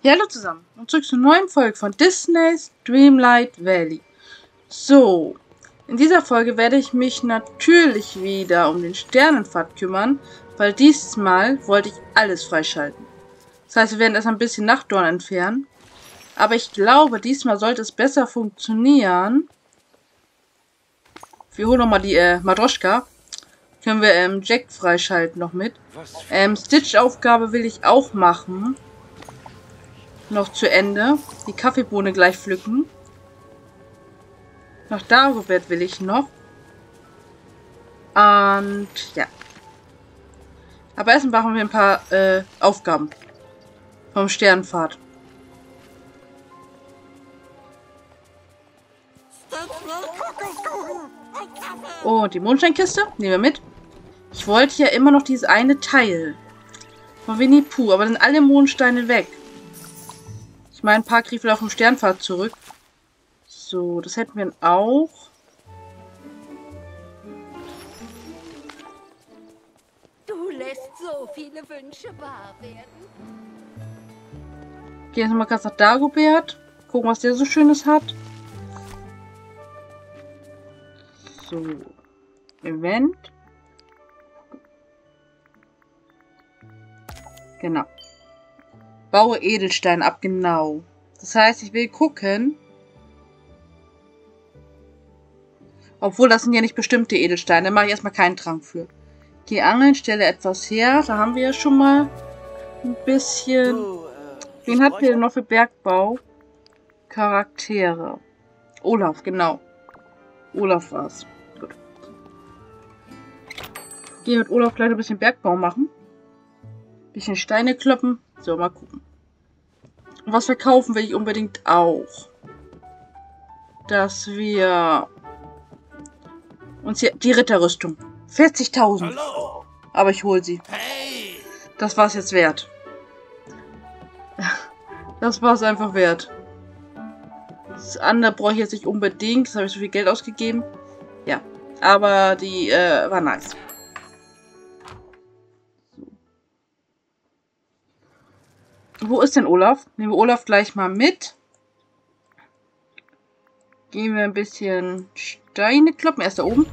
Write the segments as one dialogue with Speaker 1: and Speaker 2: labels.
Speaker 1: Ja, hallo zusammen und zurück zur neuen Folge von Disney's Dreamlight Valley. So, in dieser Folge werde ich mich natürlich wieder um den Sternenpfad kümmern, weil dieses Mal wollte ich alles freischalten. Das heißt, wir werden erst ein bisschen Nachtdorn entfernen. Aber ich glaube, diesmal sollte es besser funktionieren. Wir holen nochmal die Matroschka. Können wir Jack freischalten noch mit. Stitch-Aufgabe will ich auch machen. Noch zu Ende. Die Kaffeebohne gleich pflücken. Nach Dagobert will ich noch. Und ja. Aber erst machen wir ein paar Aufgaben. Vom Sternenpfad. Oh, die Mondscheinkiste. Nehmen wir mit. Ich wollte ja immer noch dieses eine Teil. Von Winnie Pooh. Aber dann sind alle Mondsteine weg. Ich meine, ein paar kriegen wieder vom Sternenpfad zurück. So, das hätten wir auch.
Speaker 2: Du lässt so viele Wünsche wahr werden.
Speaker 1: Gehen jetzt nochmal ganz nach Dagobert. Gucken, was der so Schönes hat. So. Event. Genau. Baue Edelstein ab, genau. Das heißt, ich will gucken. Obwohl, das sind ja nicht bestimmte Edelsteine. Da mache ich erstmal keinen Trank für. Geh angeln, stelle etwas her. Da haben wir ja schon mal ein bisschen. Wen hatten wir denn noch für Bergbau? Charaktere. Olaf, genau. Olaf war's. Gut. Gehe mit Olaf gleich ein bisschen Bergbau machen. Bisschen Steine kloppen. So, mal gucken. Und was verkaufen will ich unbedingt auch. Dass wir uns hier die Ritterrüstung. 40.000. Aber ich hole sie.
Speaker 3: Hey.
Speaker 1: Das war es jetzt wert. Das war es einfach wert. Das andere brauche ich jetzt nicht unbedingt. Das habe ich so viel Geld ausgegeben. Ja. Aber die war nice. Wo ist denn Olaf? Nehmen wir Olaf gleich mal mit. Gehen wir ein bisschen Steine kloppen. Er ist da oben.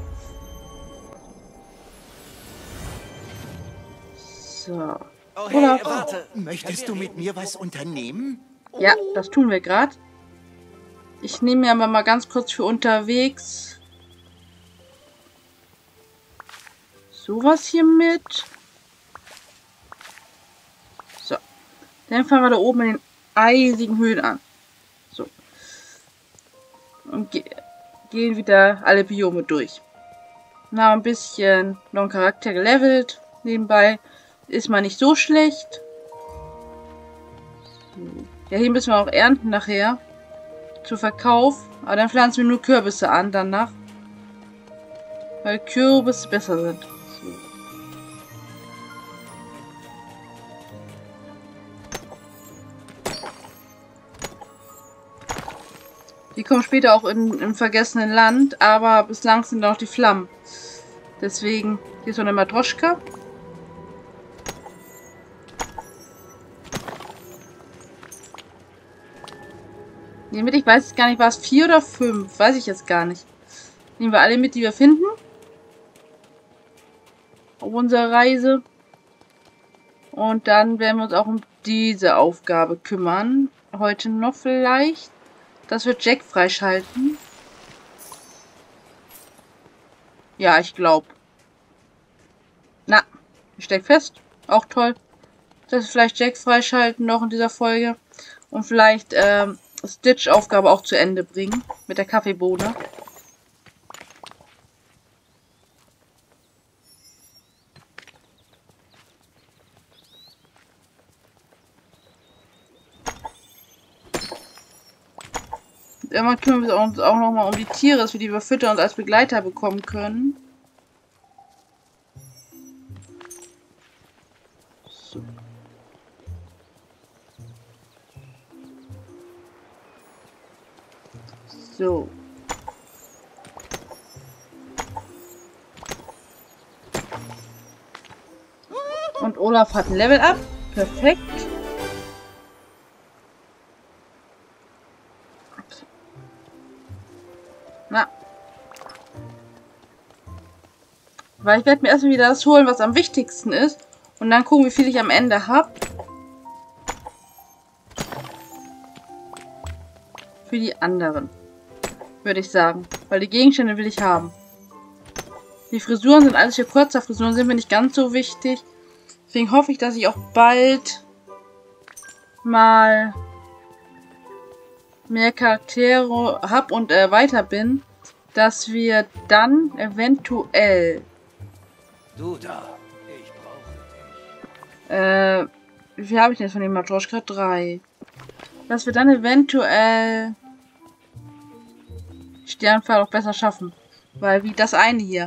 Speaker 1: So.
Speaker 3: Oh, hey,
Speaker 1: Olaf.
Speaker 3: warte.
Speaker 4: Möchtest du mit mir was unternehmen?
Speaker 1: Ja, das tun wir gerade. Ich nehme mir aber mal ganz kurz für unterwegs sowas hier mit. So. Dann fangen wir da oben in den eisigen Höhen an. So. Und gehen wieder alle Biome durch. Na, ein bisschen noch ein Charakter gelevelt. Nebenbei ist mal nicht so schlecht. So. Ja, hier müssen wir auch ernten nachher. Zu Verkauf. Aber dann pflanzen wir nur Kürbisse an danach. Weil Kürbisse besser sind. So. Die kommen später auch im vergessenen Land, aber bislang sind noch die Flammen. Deswegen, hier ist so eine Matroschka. Nehmen wir, ich weiß jetzt gar nicht, war es 4 oder 5? Weiß ich jetzt gar nicht. Nehmen wir alle mit, die wir finden. Auf unserer Reise. Und dann werden wir uns auch um diese Aufgabe kümmern. Heute noch vielleicht. Dass wir Jack freischalten. Ja, ich glaube. Na, ich steck fest. Auch toll. Dass wir vielleicht Jack freischalten noch in dieser Folge. Und vielleicht Stitch-Aufgabe auch zu Ende bringen. Mit der Kaffeebohne. Irgendwann kümmern wir uns auch nochmal um die Tiere, dass wir die überfüttern und als Begleiter bekommen können. So. So. Und Olaf hat ein Level Up. Perfekt. Weil ich werde mir erstmal wieder das holen, was am wichtigsten ist. Und dann gucken, wie viel ich am Ende habe. Für die anderen. Würde ich sagen. Weil die Gegenstände will ich haben. Die Frisuren sind alles für kurzer. Frisuren sind mir nicht ganz so wichtig. Deswegen hoffe ich, dass ich auch bald mal mehr Charaktere habe und weiter bin. Dass wir dann eventuell...
Speaker 4: Du da, ich brauche dich.
Speaker 1: Wie viel habe ich denn jetzt von dem Matroschka? 3. Dass wir dann eventuell Sternfall auch besser schaffen. Weil wie das eine hier.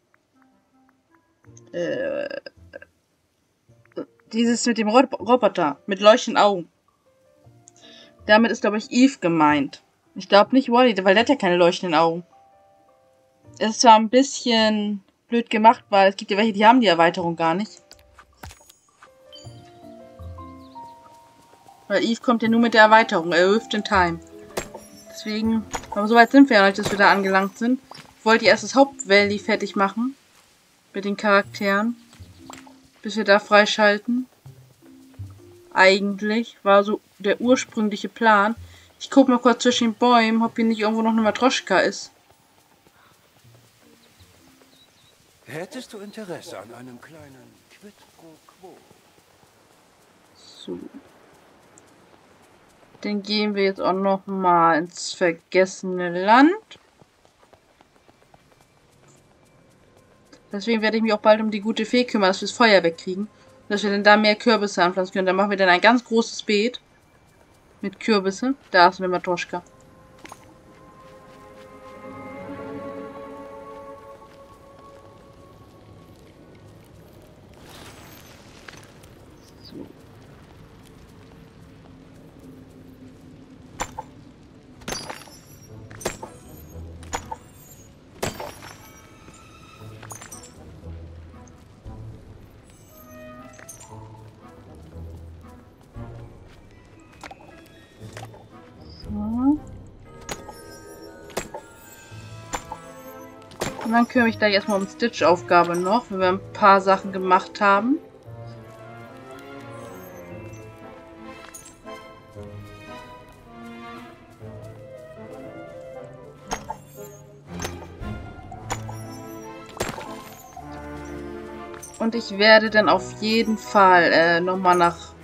Speaker 1: Dieses mit dem Roboter. Mit leuchtenden Augen. Damit ist, glaube ich, Eve gemeint. Ich glaube nicht Wally, weil der hat ja keine leuchtenden Augen. Es ist zwar ein bisschen blöd gemacht, weil es gibt ja welche, die haben die Erweiterung gar nicht. Weil Eve kommt ja nur mit der Erweiterung, Rift in Time. Deswegen, aber soweit sind wir ja nicht, dass wir da angelangt sind. Ich wollte erst das Hauptvalley fertig machen. Mit den Charakteren. Bis wir da freischalten. Eigentlich war so der ursprüngliche Plan. Ich gucke mal kurz zwischen den Bäumen, ob hier nicht irgendwo noch eine Matroschka ist.
Speaker 4: Hättest du Interesse an einem kleinen Quid pro Quo?
Speaker 1: So. Dann gehen wir jetzt auch noch mal ins vergessene Land. Deswegen werde ich mich auch bald um die gute Fee kümmern, dass wir das Feuer wegkriegen. Dass wir dann da mehr Kürbisse anpflanzen können. Dann machen wir dann ein ganz großes Beet. Mit Kürbisse. Da ist eine Matroschka. So. Und dann kümmere ich gleich erstmal um Stitch-Aufgabe noch, wenn wir ein paar Sachen gemacht haben. Und ich werde dann auf jeden Fall nochmal nach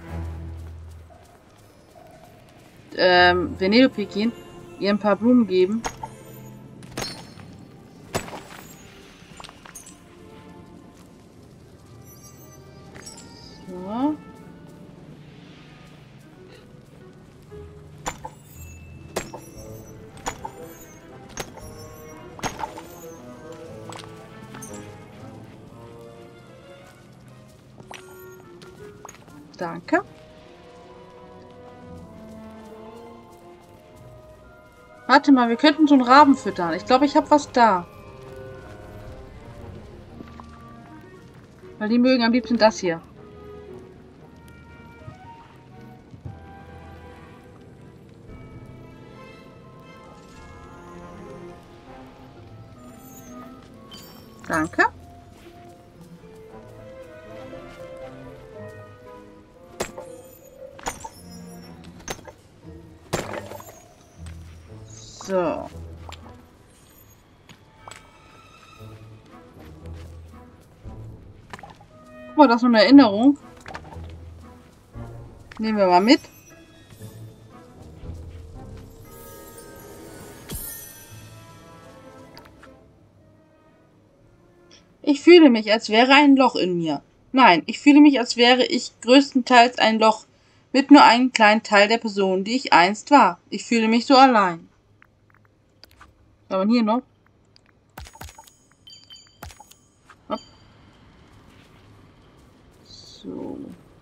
Speaker 1: Vanellope gehen, ihr ein paar Blumen geben. So. Danke. Warte mal, wir könnten so einen Raben füttern. Ich glaube, ich habe was da. Weil die mögen am liebsten das hier. Danke. So. Oh, das ist eine Erinnerung. Nehmen wir mal mit. Ich fühle mich, als wäre ein Loch in mir. Nein, ich fühle mich, als wäre ich größtenteils ein Loch mit nur einem kleinen Teil der Person, die ich einst war. Ich fühle mich so allein. Was haben wir hier noch? Hopp. So.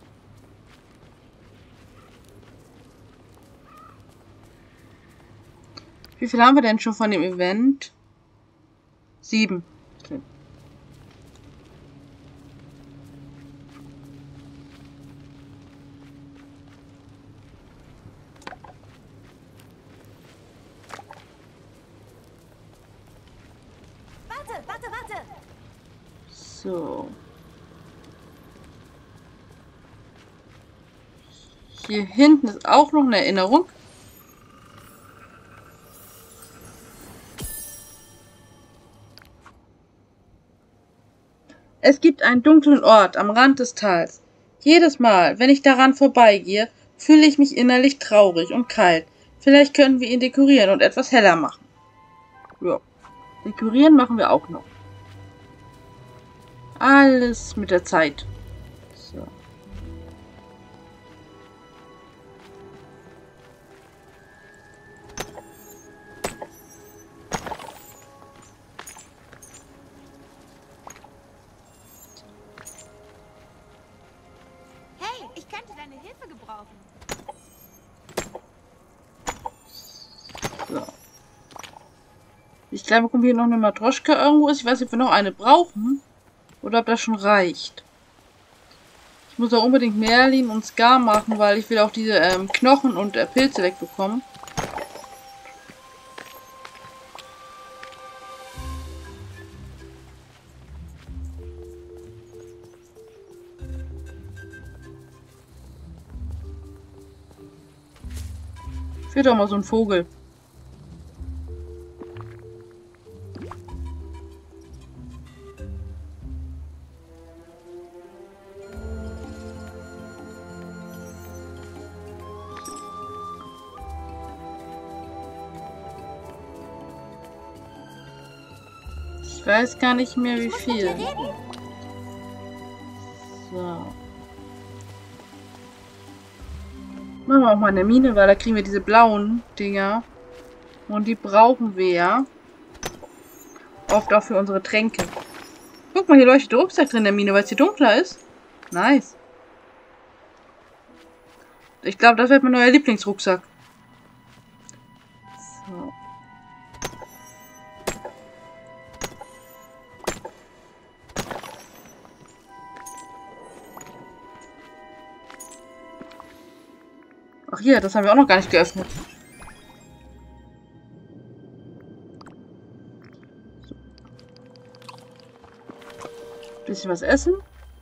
Speaker 1: Wie viel haben wir denn schon von dem Event? 7. Okay.
Speaker 2: Warte!
Speaker 1: So. Hier hinten ist auch noch eine Erinnerung. Es gibt einen dunklen Ort am Rand des Tals. Jedes Mal, wenn ich daran vorbeigehe, fühle ich mich innerlich traurig und kalt. Vielleicht können wir ihn dekorieren und etwas heller machen. Ja, dekorieren machen wir auch noch. Alles mit der Zeit. So.
Speaker 2: Hey, ich könnte deine Hilfe gebrauchen.
Speaker 1: So. Ich glaube, wir kommen hier noch eine Matroschka irgendwo ist. Ich weiß nicht, ob wir noch eine brauchen. Oder ob das schon reicht. Ich muss auch unbedingt Merlin und Scar machen, weil ich will auch diese Knochen und Pilze wegbekommen. Fehlt doch mal so ein Vogel. Ich weiß gar nicht mehr, wie viel. So. Machen wir auch mal eine Mine, weil da kriegen wir diese blauen Dinger. Und die brauchen wir ja. Oft auch für unsere Tränke. Guck mal, hier leuchtet der Rucksack drin in der Mine, weil es hier dunkler ist. Nice. Ich glaube, das wird mein neuer Lieblingsrucksack. So. Ach hier, das haben wir auch noch gar nicht geöffnet. So. Bisschen was essen.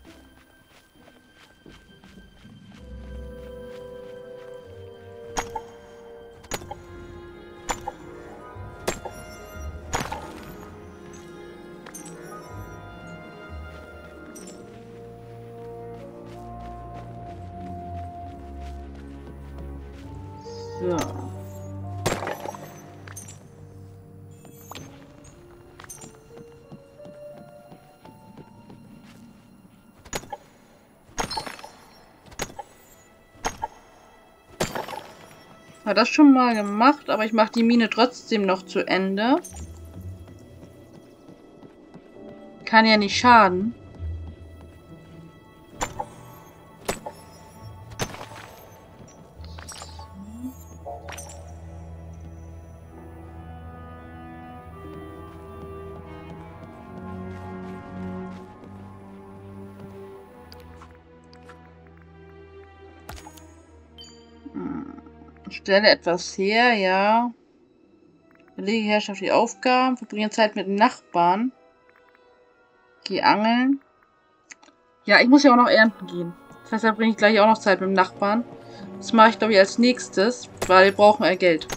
Speaker 1: So. Hat das schon mal gemacht, aber ich mache die Mine trotzdem noch zu Ende. Kann ja nicht schaden. Stelle etwas her, ja. Erledige herrschaftliche Aufgaben, verbringe Zeit mit den Nachbarn. Geh angeln. Ja, ich muss ja auch noch ernten gehen. Deshalb bringe ich gleich auch noch Zeit mit dem Nachbarn. Das mache ich, glaube ich, als nächstes, weil wir brauchen Geld.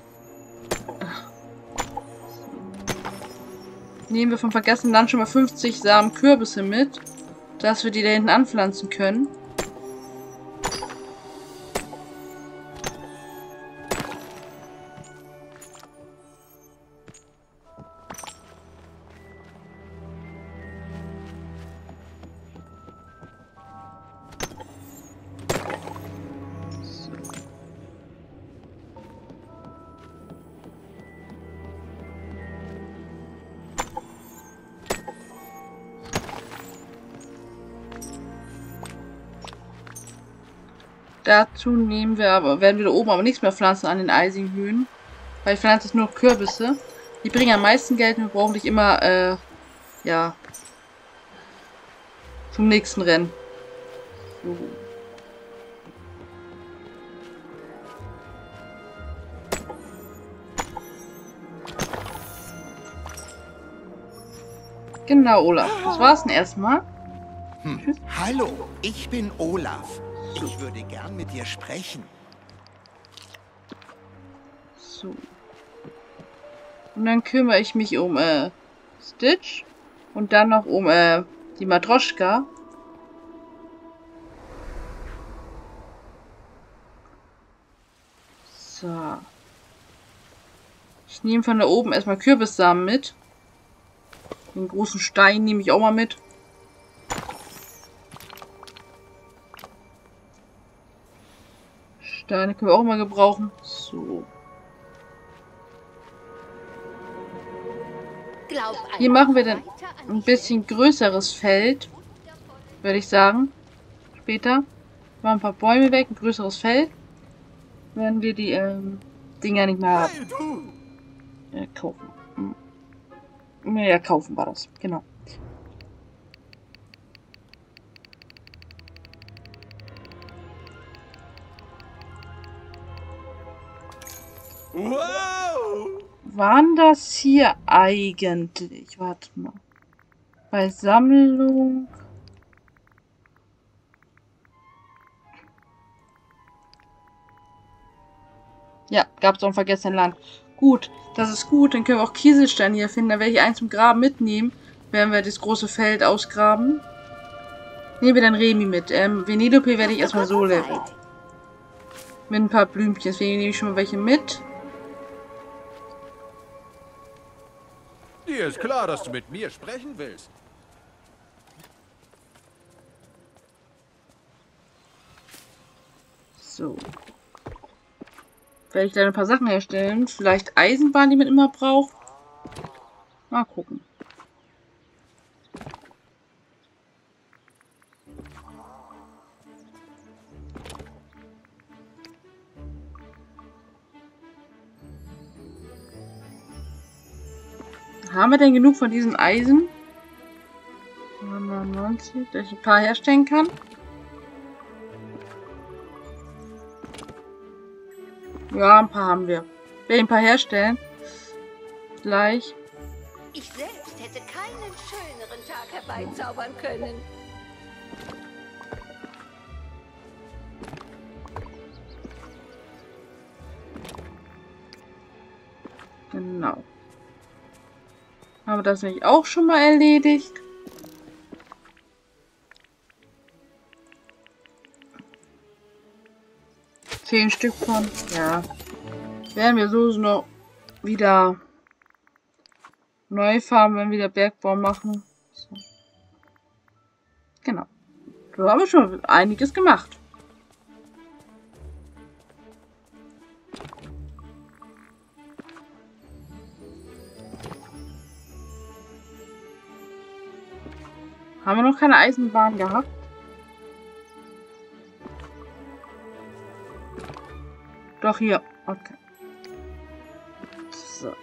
Speaker 1: Nehmen wir vom vergessenen Land schon mal 50 Samen Kürbisse mit, dass wir die da hinten anpflanzen können. Dazu werden wir da oben aber nichts mehr pflanzen an den eisigen Höhen. Weil ich pflanze jetzt nur Kürbisse. Die bringen am meisten Geld und wir brauchen nicht immer, ja, zum nächsten Rennen. So. Genau, Olaf. Das war's denn erstmal.
Speaker 3: Hallo, ich bin Olaf. Ich würde gern mit dir sprechen.
Speaker 1: So. Und dann kümmere ich mich um Stitch. Und dann noch um die Matroschka. So. Ich nehme von da oben erstmal Kürbissamen mit. Den großen Stein nehme ich auch mal mit. Steine können wir auch mal gebrauchen. So. Hier machen wir dann ein bisschen größeres Feld. Würde ich sagen. Später. Machen ein paar Bäume weg, ein größeres Feld. Wenn wir die Dinger nicht mehr haben. Kaufen. Ja, kaufen war das. Genau.
Speaker 3: Wow!
Speaker 1: Waren das hier eigentlich? Warte mal. Bei Sammlung. Ja, gab es auch ein vergessenes Land. Gut, das ist gut. Dann können wir auch Kieselsteine hier finden. Dann werde ich einen zum Graben mitnehmen. Werden wir das große Feld ausgraben. Nehmen wir dann Remi mit. Venelope werde ich erstmal so leveln. Mit ein paar Blümchen. Deswegen nehme ich schon mal welche mit.
Speaker 5: Dir ist klar, dass du mit mir sprechen willst.
Speaker 1: So. Werde ich da ein paar Sachen herstellen. Vielleicht Eisenbahn, die man immer braucht. Mal gucken. Haben wir denn genug von diesen Eisen? 99, dass ich ein paar herstellen kann. Ja, ein paar haben wir. Will ich ein paar herstellen? Gleich.
Speaker 2: Ich selbst hätte keinen schöneren Tag herbeizaubern können.
Speaker 1: Genau. Haben wir das nicht auch schon mal erledigt? Zehn Stück von. Ja. Werden wir so noch wieder neu farmen, wenn wir wieder Bergbau machen. So. Genau. So haben wir schon einiges gemacht. Haben wir noch keine Eisenbahn gehabt? Doch, hier. Okay. So.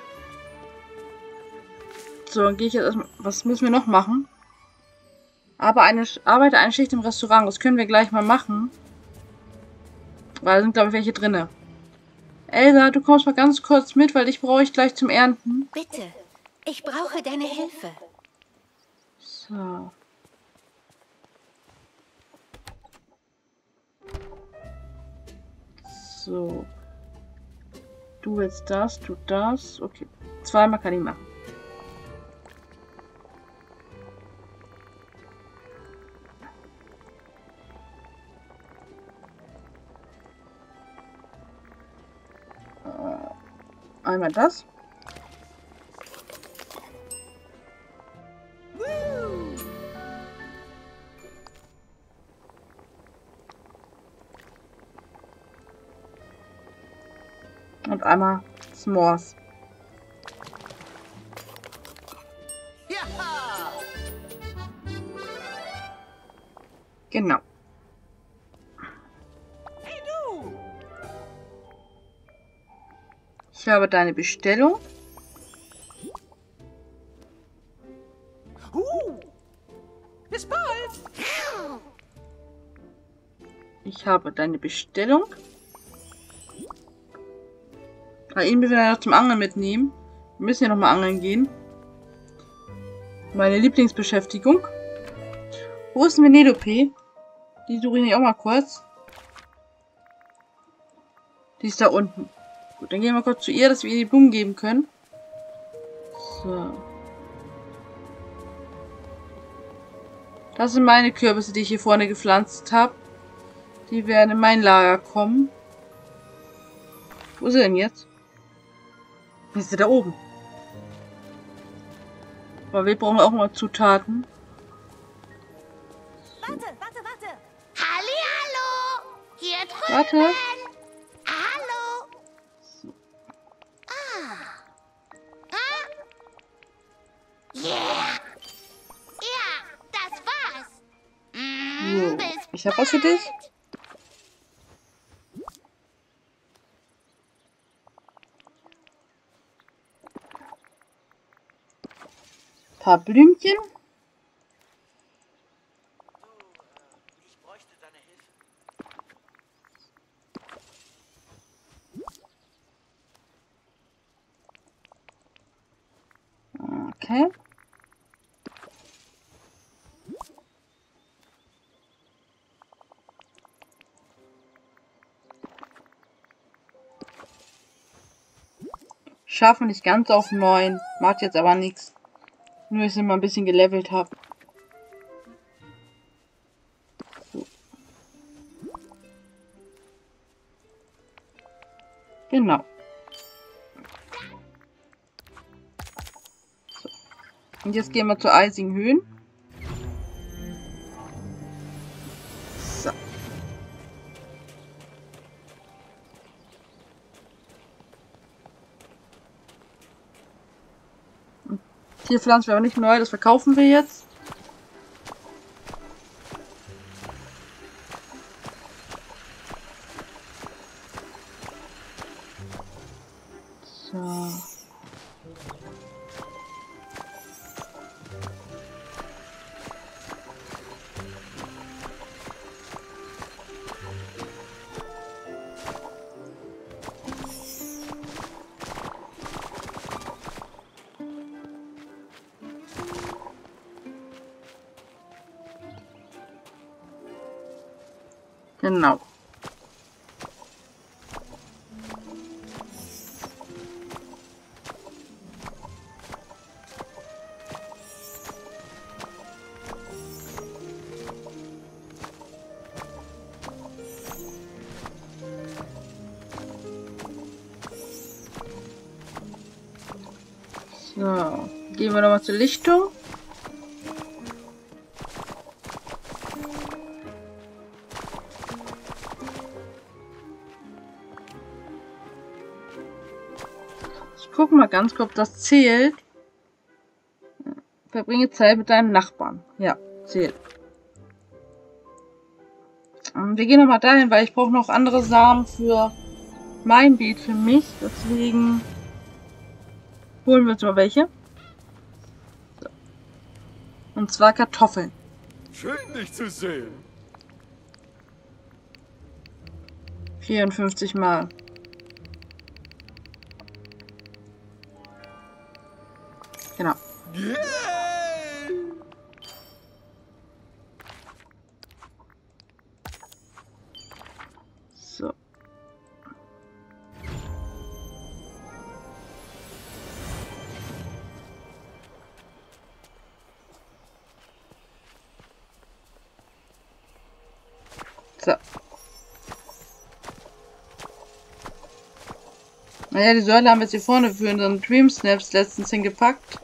Speaker 1: So, dann gehe ich jetzt erstmal. Was müssen wir noch machen? Arbeite eine Schicht im Restaurant. Das können wir gleich mal machen. Weil da sind, glaube ich, welche drinne. Elsa, du kommst mal ganz kurz mit, weil ich brauche ich gleich zum Ernten.
Speaker 2: Bitte, ich brauche deine Hilfe.
Speaker 1: So. So. Du willst das, du das. Okay. Zweimal kann ich machen. Einmal das. Und einmal S'mores.
Speaker 3: Ja!
Speaker 1: Genau.
Speaker 3: Hey du!
Speaker 1: Ich habe deine Bestellung.
Speaker 3: Bis bald!
Speaker 1: Ich habe deine Bestellung. Ihn müssen wir noch zum Angeln mitnehmen. Wir müssen ja noch mal angeln gehen. Meine Lieblingsbeschäftigung. Wo ist denn Venelope? Die suche ich auch mal kurz. Die ist da unten. Gut, dann gehen wir kurz zu ihr, dass wir ihr die Blumen geben können. So. Das sind meine Kürbisse, die ich hier vorne gepflanzt habe. Die werden in mein Lager kommen. Wo ist sie denn jetzt? Ist sie da oben? Aber wir brauchen auch mal Zutaten.
Speaker 2: Warte. Hallihallo! Hier drüben!
Speaker 1: Warte.
Speaker 2: Hallo!
Speaker 1: So.
Speaker 2: Yeah! Ja, das war's!
Speaker 1: So.
Speaker 2: Bis
Speaker 1: Ich hab was für dich. Ein paar Blümchen.
Speaker 3: Ich bräuchte deine Hilfe.
Speaker 1: Okay. Schaffen nicht ganz auf 9. Macht jetzt aber nichts. Nur, dass ich mal ein bisschen gelevelt habe. So. Genau. So. Und jetzt gehen wir zu eisigen Höhen. So. Hier pflanzen wir aber nicht neu, das verkaufen wir jetzt. So. Genau. So, gehen wir nochmal zur Lichtung. Ich gucke mal ganz kurz, ob das zählt. Verbringe Zeit mit deinem Nachbarn. Ja, zählt. Wir gehen nochmal dahin, weil ich brauche noch andere Samen für mein Beet, für mich. Deswegen holen wir uns mal welche. So. Und zwar Kartoffeln.
Speaker 5: Schön, dich zu sehen.
Speaker 1: 54 Mal. Genau.
Speaker 5: Yeah.
Speaker 1: So. So. Naja, die Säule haben wir jetzt hier vorne für unseren Dream Snaps letztens hingepackt.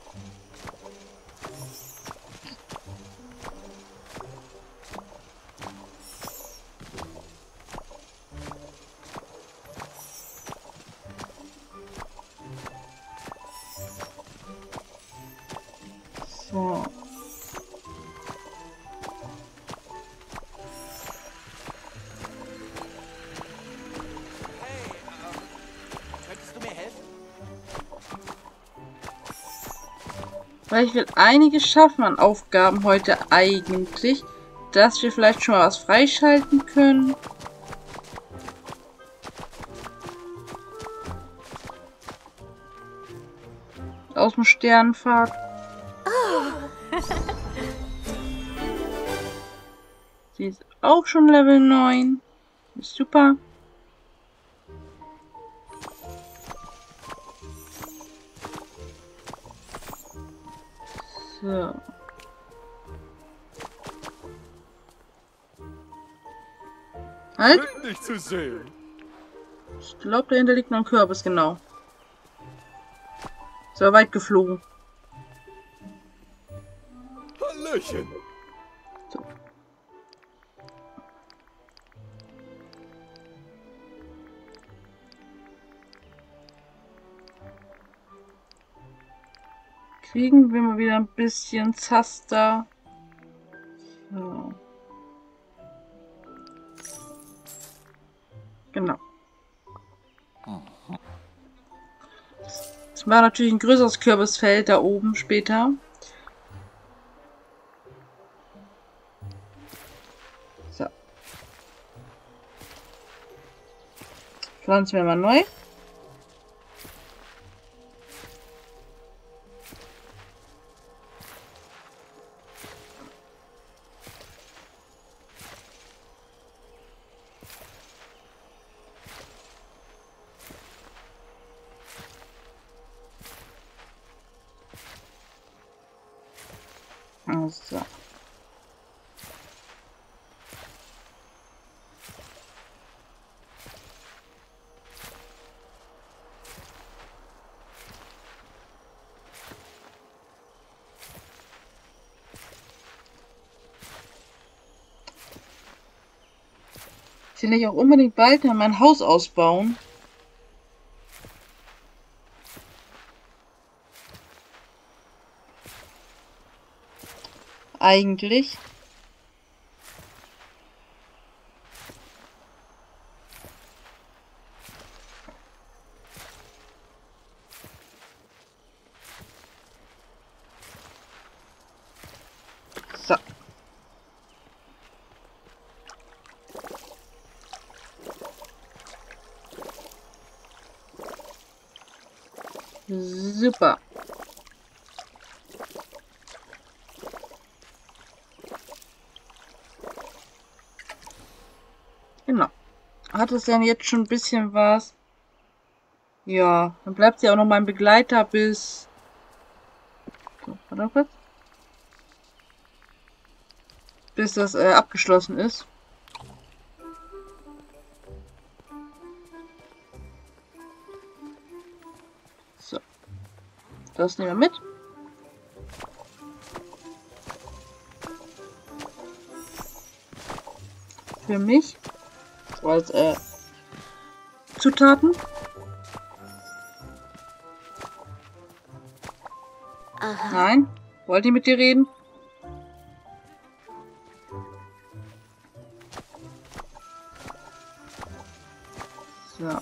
Speaker 1: So.
Speaker 3: Könntest du mir helfen?
Speaker 1: Weil ich will einiges schaffen an Aufgaben heute eigentlich, dass wir vielleicht schon mal was freischalten können. Aus dem Sternenpfad. Sie ist auch schon Level 9. Ist super. So. Halt!
Speaker 5: Schön, dich zu sehen.
Speaker 1: Ich glaube, dahinter liegt noch ein Kürbis, genau. So weit geflogen.
Speaker 5: Hallöchen.
Speaker 1: So. Kriegen wir mal wieder ein bisschen Zaster. So. Genau. Das war natürlich ein größeres Kürbisfeld da oben später. So. Pflanzen wir mal neu. So. Ich will nicht auch unbedingt bald mein Haus ausbauen. Eigentlich. So. Super. Genau. Hat es denn jetzt schon ein bisschen was? Ja, dann bleibt sie auch noch mein Begleiter bis... So, warte kurz. Bis das abgeschlossen ist. So. Das nehmen wir mit. Für mich. So als Zutaten.
Speaker 2: Aha.
Speaker 1: Nein. Wollt ihr mit dir reden? So.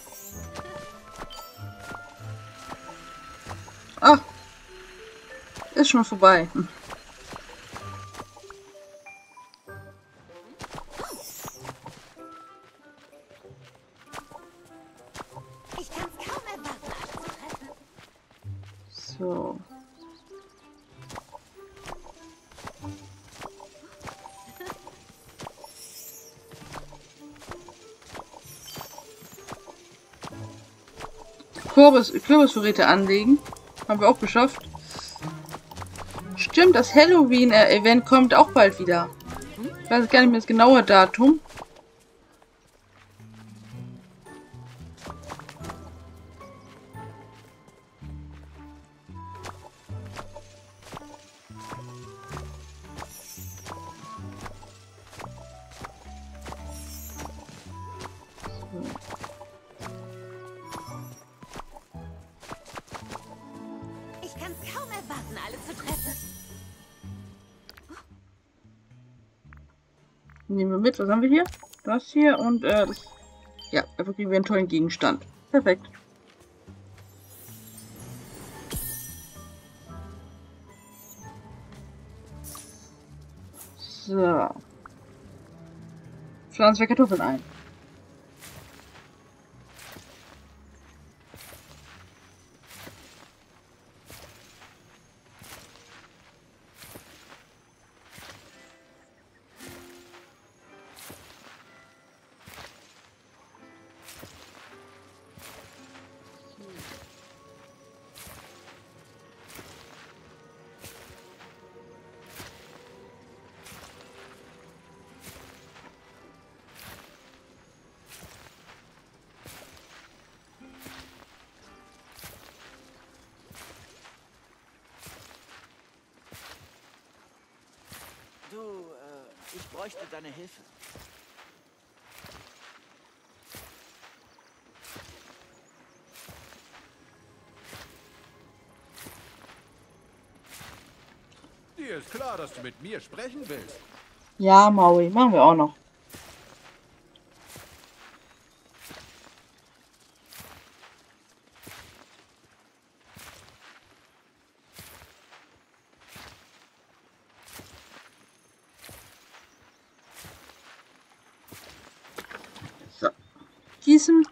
Speaker 1: Ah. Ist schon vorbei.
Speaker 2: Ich kann's kaum erwarten, alle zu treffen.
Speaker 1: So. Kürbisvorräte anlegen. Haben wir auch geschafft. Stimmt, das Halloween-Event kommt auch bald wieder. Ich weiß gar nicht mehr das genaue Datum.
Speaker 2: Ich kann's kaum erwarten, alle zu treffen.
Speaker 1: Nehmen wir mit. Was haben wir hier? Das hier und das. Ja, dafür kriegen wir einen tollen Gegenstand. Perfekt. So. Pflanzen wir Kartoffeln ein.
Speaker 3: Ich bräuchte deine Hilfe.
Speaker 5: Dir ist klar, dass du mit mir sprechen willst.
Speaker 1: Ja, Maui, machen wir auch noch. So. Gießen.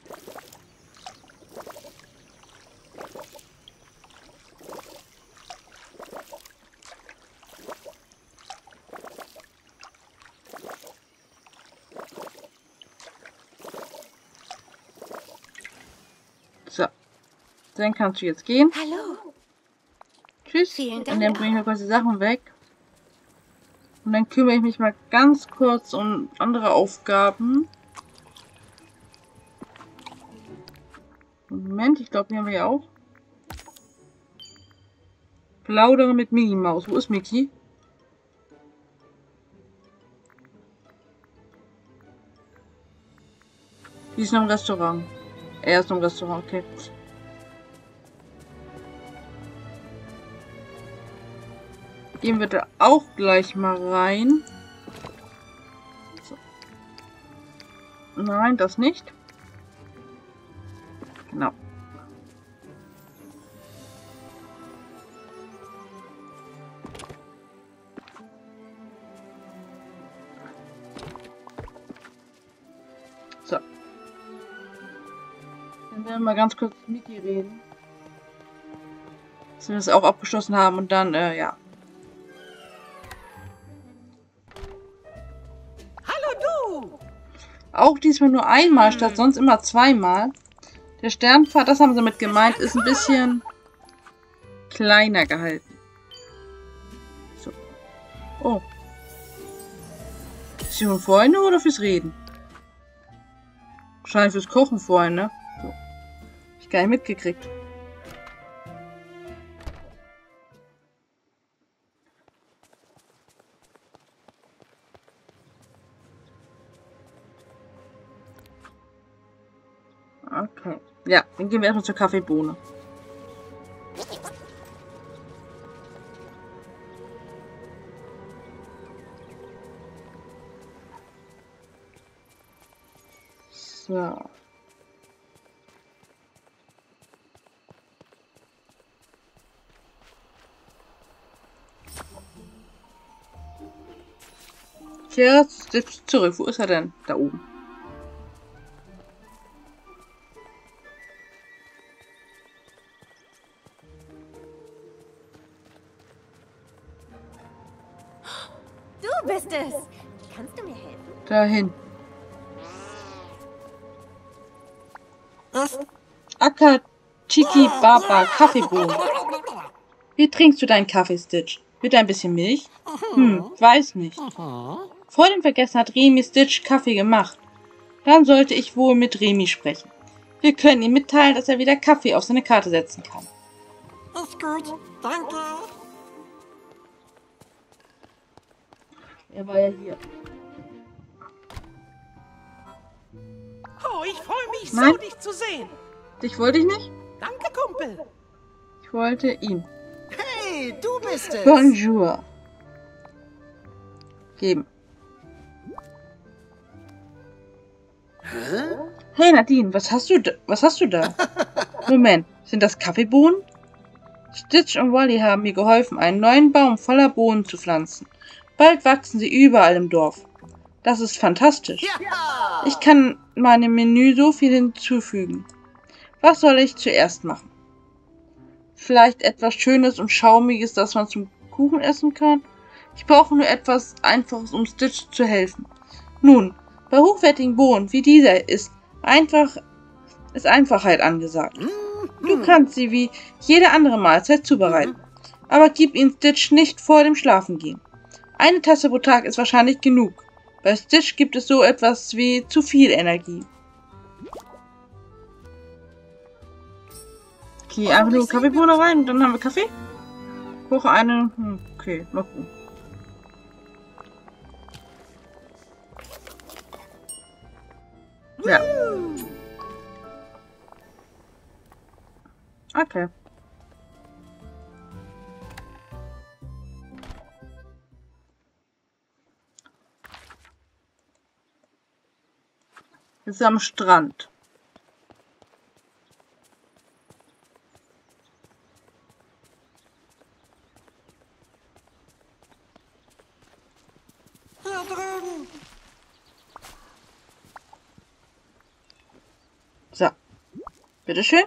Speaker 1: So. Dann kannst du jetzt gehen.
Speaker 2: Hallo.
Speaker 1: Tschüss.
Speaker 2: Vielen
Speaker 1: Und
Speaker 2: Dank.
Speaker 1: dann bringe ich noch kurz die Sachen weg. Und dann kümmere ich mich mal ganz kurz um andere Aufgaben. Moment, ich glaube, die haben wir ja auch. Plaudere mit Mickey Maus. Wo ist Mickey? Die ist noch im Restaurant. Er ist noch im Restaurant, okay. Gehen wir da auch gleich mal rein. So. Nein, das nicht. Genau. So. Dann werden wir mal ganz kurz mit Mickey reden. Dass wir das auch abgeschlossen haben und dann, ja. Auch diesmal nur einmal, statt sonst immer zweimal. Der Sternpfad, das haben sie mit gemeint, ist ein bisschen kleiner gehalten. So. Oh. Ist sie für Freunde oder fürs Reden? Wahrscheinlich fürs Kochen vorhin, ne? So. Hab ich gar nicht mitgekriegt. Okay. Ja, dann gehen wir erstmal zur Kaffeebohne. So. Jetzt zurück. Wo ist er denn? Da oben.
Speaker 2: Du bist es. Kannst du mir helfen?
Speaker 1: Dahin. Akatiki Baba Kaffeebohnen. Wie trinkst du deinen Kaffee, Stitch? Mit ein bisschen Milch? Weiß nicht. Vor dem Vergessen hat Remy Stitch Kaffee gemacht. Dann sollte ich wohl mit Remy sprechen. Wir können ihm mitteilen, dass er wieder Kaffee auf seine Karte setzen kann.
Speaker 6: Ist gut, danke.
Speaker 1: Er war ja hier.
Speaker 6: Oh, ich freue mich
Speaker 1: Nein.
Speaker 6: so, dich zu sehen.
Speaker 1: Dich wollte ich nicht?
Speaker 6: Danke, Kumpel.
Speaker 1: Ich wollte ihn.
Speaker 3: Hey, du bist es.
Speaker 1: Bonjour. Geben. Hey Nadine, was hast du da? Moment, sind das Kaffeebohnen? Stitch und Wally haben mir geholfen, einen neuen Baum voller Bohnen zu pflanzen. Bald wachsen sie überall im Dorf. Das ist fantastisch.
Speaker 3: Ja!
Speaker 1: Ich kann meinem Menü so viel hinzufügen. Was soll ich zuerst machen? Vielleicht etwas Schönes und Schaumiges, das man zum Kuchen essen kann? Ich brauche nur etwas Einfaches, um Stitch zu helfen. Nun, bei hochwertigen Bohnen wie dieser ist Einfachheit angesagt. Du kannst sie wie jede andere Mahlzeit zubereiten. Aber gib ihnen Stitch nicht vor dem Schlafengehen. Eine Tasse pro Tag ist wahrscheinlich genug. Bei Stitch gibt es so etwas wie zu viel Energie. Okay, einfach nur Kaffeebohne rein und dann haben wir Kaffee. Koche eine. Okay, mal gucken. Okay. Wir sind am Strand.
Speaker 6: Hier drüben.
Speaker 1: So. Bitteschön.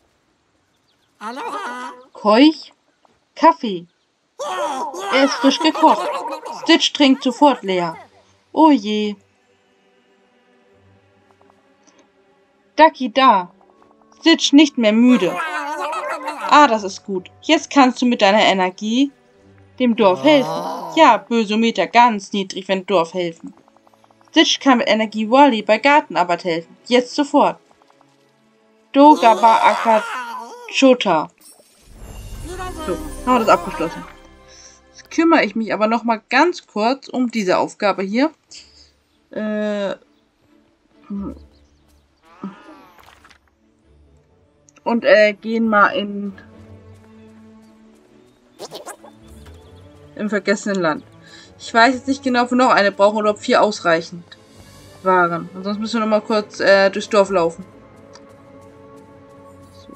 Speaker 6: Aloha.
Speaker 1: Keuch. Kaffee. Er ist frisch gekocht. Stitch trinkt sofort leer. Oh je. Ducky da. Stitch nicht mehr müde. Ah, das ist gut. Jetzt kannst du mit deiner Energie dem Dorf helfen. Ja, Bösometer, ganz niedrig, wenn Dorf helfen. Stitch kann mit Energie Wally bei Gartenarbeit helfen. Jetzt sofort. Dogaba Akachota. So, haben wir das abgeschlossen. Jetzt kümmere ich mich aber noch mal ganz kurz um diese Aufgabe hier. Und gehen mal im vergessenen Land. Ich weiß jetzt nicht genau, ob wir noch eine brauchen oder ob 4 ausreichend waren. Ansonsten müssen wir noch mal kurz durchs Dorf laufen. So.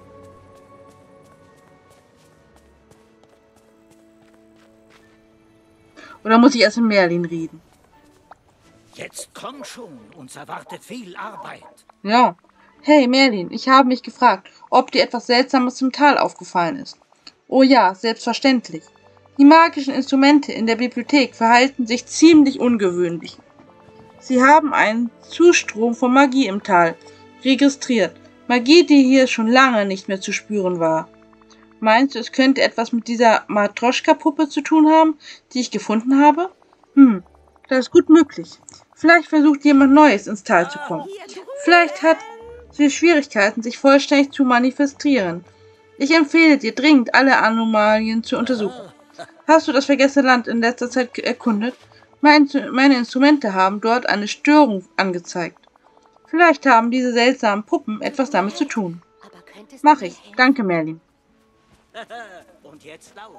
Speaker 1: Oder muss ich erst mit Merlin reden?
Speaker 7: Jetzt komm schon, uns erwartet viel Arbeit.
Speaker 1: Ja. Hey Merlin, ich habe mich gefragt, ob dir etwas Seltsames im Tal aufgefallen ist. Oh ja, selbstverständlich. Die magischen Instrumente in der Bibliothek verhalten sich ziemlich ungewöhnlich. Sie haben einen Zustrom von Magie im Tal registriert. Magie, die hier schon lange nicht mehr zu spüren war. Meinst du, es könnte etwas mit dieser Matroschka-Puppe zu tun haben, die ich gefunden habe? Das ist gut möglich. Vielleicht versucht jemand Neues ins Tal zu kommen. Vielleicht hat sie Schwierigkeiten, sich vollständig zu manifestieren. Ich empfehle dir dringend, alle Anomalien zu untersuchen. Hast du das vergessene Land in letzter Zeit erkundet? Meine Instrumente haben dort eine Störung angezeigt. Vielleicht haben diese seltsamen Puppen etwas damit zu tun. Mach ich. Danke, Merlin.
Speaker 7: Und jetzt lauf.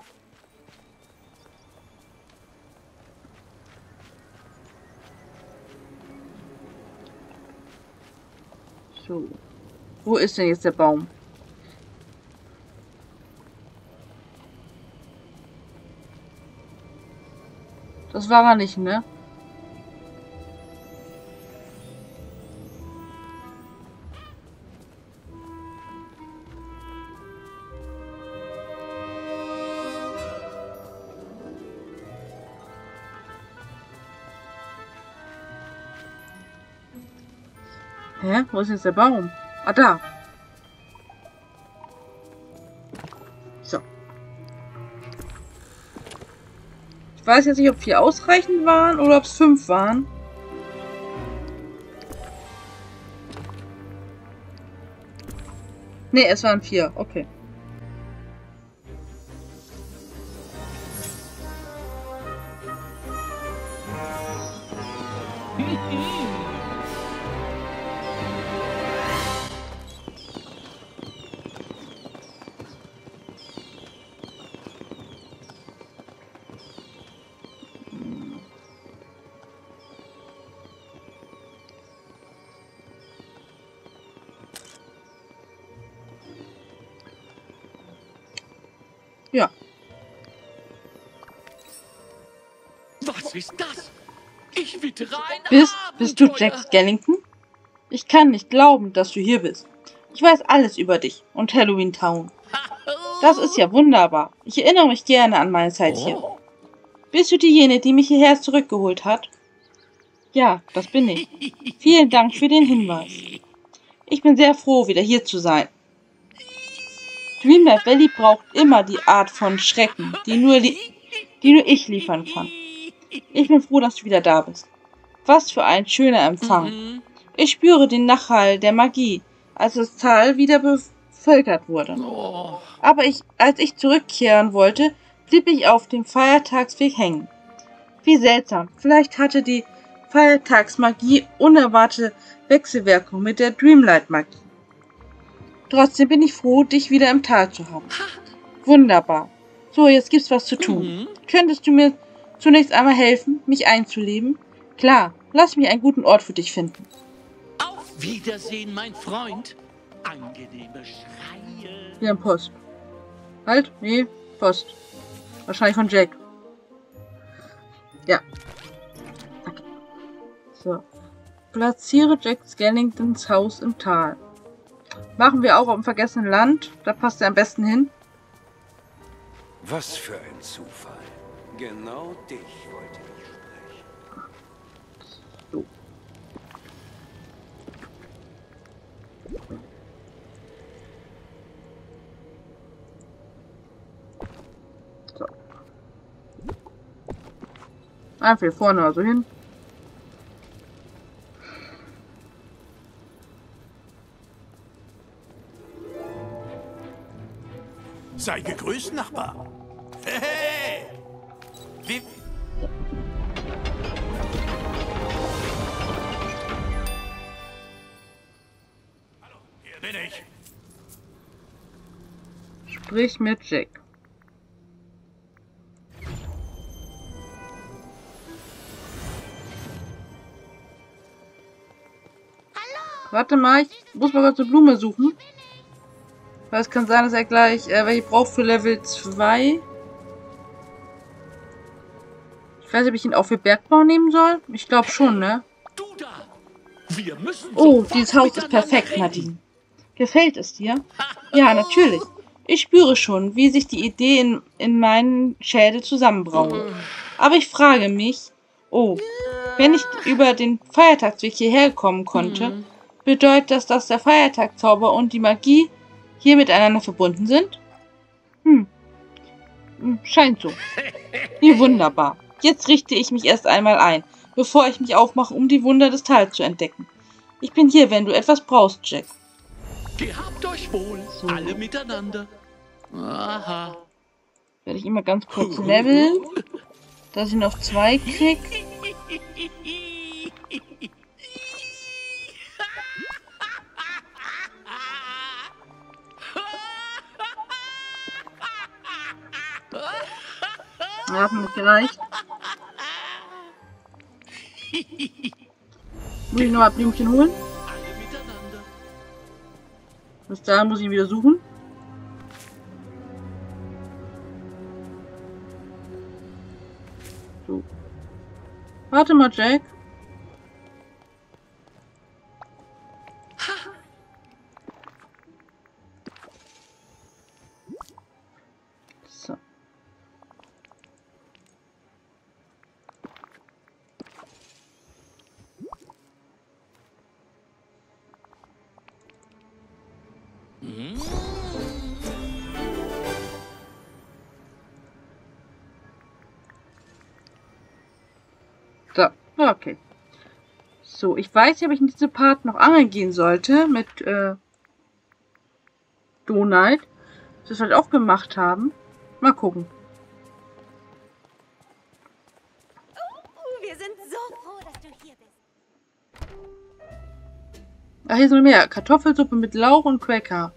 Speaker 1: So. Wo ist denn jetzt der Baum? Das war er nicht, ne? Hä? Wo ist jetzt der Baum? Ah, da. So. Ich weiß jetzt nicht, ob 4 ausreichend waren oder ob es 5 waren. Ne, es waren 4. Okay. Ja.
Speaker 8: Was ist das? Ich wittere ein
Speaker 1: Bist du
Speaker 8: Abenteuer.
Speaker 1: Jack Skellington? Ich kann nicht glauben, dass du hier bist. Ich weiß alles über dich und Halloween Town. Das ist ja wunderbar. Ich erinnere mich gerne an meine Zeit hier. Bist du diejenige, die mich hierher zurückgeholt hat? Ja, das bin ich. Vielen Dank für den Hinweis. Ich bin sehr froh, wieder hier zu sein. Dreamlight Valley braucht immer die Art von Schrecken, die nur ich liefern kann. Ich bin froh, dass du wieder da bist. Was für ein schöner Empfang. Ich spüre den Nachhall der Magie, als das Tal wieder bevölkert wurde. Aber als ich zurückkehren wollte, blieb ich auf dem Feiertagsweg hängen. Wie seltsam, vielleicht hatte die Feiertagsmagie unerwartete Wechselwirkung mit der Dreamlight-Magie. Trotzdem bin ich froh, dich wieder im Tal zu haben. Wunderbar. So, jetzt gibt's was zu tun. Könntest du mir zunächst einmal helfen, mich einzuleben? Klar, lass mich einen guten Ort für dich finden.
Speaker 8: Auf Wiedersehen, mein Freund. Angenehme Schreie.
Speaker 1: Wir haben Post. Halt, nee, Post. Wahrscheinlich von Jack. Ja. Okay. So. Platziere Jack Skellingtons Haus im Tal. Machen wir auch auf dem vergessenen Land. Da passt er am besten hin.
Speaker 4: Was für ein Zufall. Genau dich wollte ich sprechen.
Speaker 1: So. So. Einfach hier vorne also hin.
Speaker 3: Sei gegrüßt, Nachbar. Hey! Wie... Hallo, hier bin ich.
Speaker 1: Sprich mit Jack. Warte mal, ich muss mal kurz eine Blume suchen. Weil es kann sein, dass er gleich welche braucht für Level 2. Ich weiß nicht, ob ich ihn auch für Bergbau nehmen soll. Ich glaube schon, ne?
Speaker 8: Du da! Wir müssen
Speaker 1: Oh,
Speaker 8: sofort
Speaker 1: dieses Haus ist
Speaker 8: miteinander
Speaker 1: perfekt,
Speaker 8: reden.
Speaker 1: Nadine. Gefällt es dir? Ja, natürlich. Ich spüre schon, wie sich die Idee in meinen Schädel zusammenbrauen. Aber ich frage mich, oh, wenn ich über den Feiertagsweg hierher kommen konnte, bedeutet das, dass der Feiertagszauber und die Magie hier miteinander verbunden sind? Scheint so. Wie wunderbar. Jetzt richte ich mich erst einmal ein, bevor ich mich aufmache, um die Wunder des Tals zu entdecken. Ich bin hier, wenn du etwas brauchst, Jack.
Speaker 8: Gehabt euch wohl,
Speaker 1: So.
Speaker 8: alle miteinander. Aha.
Speaker 1: Werde ich immer ganz kurz leveln, dass ich ihn auf 2 krieg. Ja, hat mir nicht gereicht. Muss ich nochmal Blümchen holen?
Speaker 8: Alle miteinander.
Speaker 1: Bis dahin muss ich ihn wieder suchen. So. Warte mal, Jack. So. So, okay. So, ich weiß nicht, ob ich in diesem Part noch angeln gehen sollte mit Donald. Das wir vielleicht auch gemacht haben. Mal gucken.
Speaker 2: Wir sind so froh, dass du hier bist.
Speaker 1: Ach, hier sind noch mehr. Kartoffelsuppe mit Lauch und Cracker.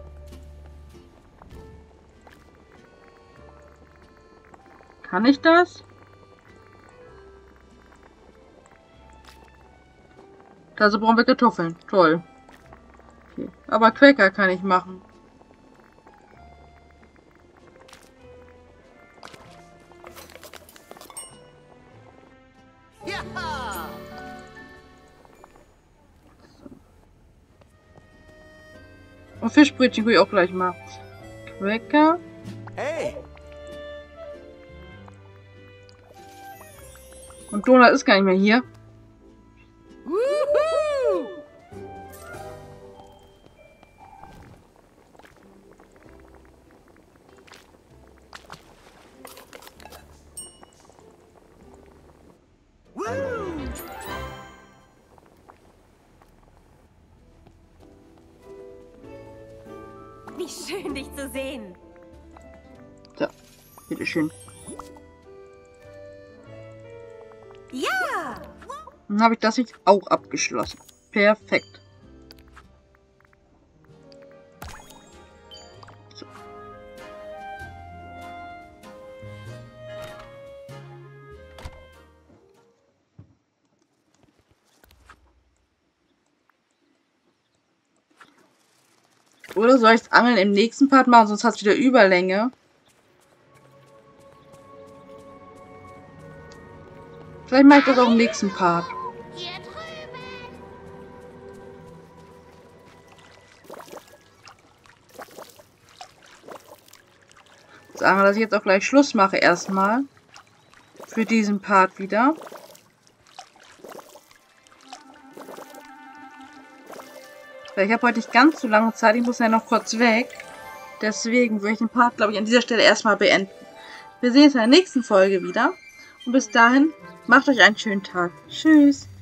Speaker 1: Kann ich das? Also brauchen wir Kartoffeln. Toll. Okay. Aber Cracker kann ich machen.
Speaker 3: Ja!
Speaker 1: Und Fischbrötchen gucke ich auch gleich mal. Cracker.
Speaker 3: Hey!
Speaker 1: Und Donald ist gar nicht mehr hier.
Speaker 3: Wuhu! Woo!
Speaker 2: Wie schön, dich zu sehen.
Speaker 1: So, bitteschön.
Speaker 2: Ja!
Speaker 1: Dann habe ich das jetzt auch abgeschlossen. Perfekt. Oder soll ich das Angeln im nächsten Part machen, sonst hat es wieder Überlänge. Vielleicht mache ich das auch im nächsten Part.
Speaker 2: Hier drüben.
Speaker 1: Sagen, dass ich jetzt auch gleich Schluss mache erstmal. Für diesen Part wieder. Weil ich habe heute nicht ganz so lange Zeit, ich muss ja noch kurz weg. Deswegen würde ich den Part, glaube ich, an dieser Stelle erstmal beenden. Wir sehen uns in der nächsten Folge wieder. Und bis dahin, macht euch einen schönen Tag. Tschüss.